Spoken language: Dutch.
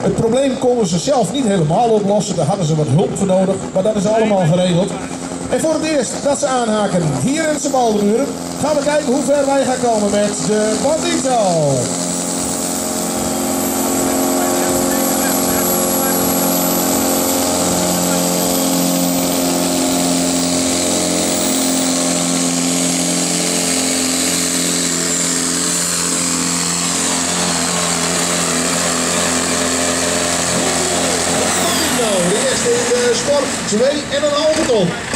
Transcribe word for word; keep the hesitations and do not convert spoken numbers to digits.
Het probleem konden ze zelf niet helemaal oplossen, daar hadden ze wat hulp voor nodig, maar dat is allemaal geregeld. En voor het eerst dat ze aanhaken hier in Sebaldeburen, gaan we kijken hoe ver wij gaan komen met de Bandito. De eerste in de sport, twee en een halve ton.